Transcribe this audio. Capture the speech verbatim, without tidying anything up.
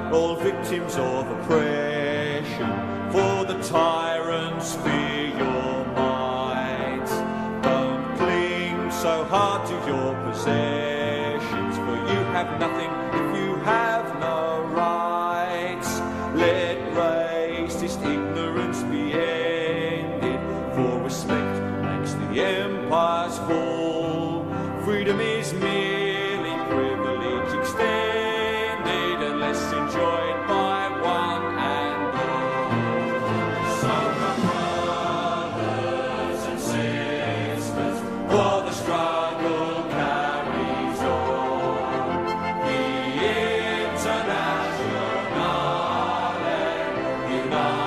all victims of oppression, for the tyrants fear your might. Don't cling so hard to your possessions, for you have nothing if you have no rights. Let racist ignorance be ended, for respect makes the empires fall. Freedom is merely privilege extended, unless enjoyed by one and all. So come brothers and sisters, while the struggle carries on, the Internationale unite.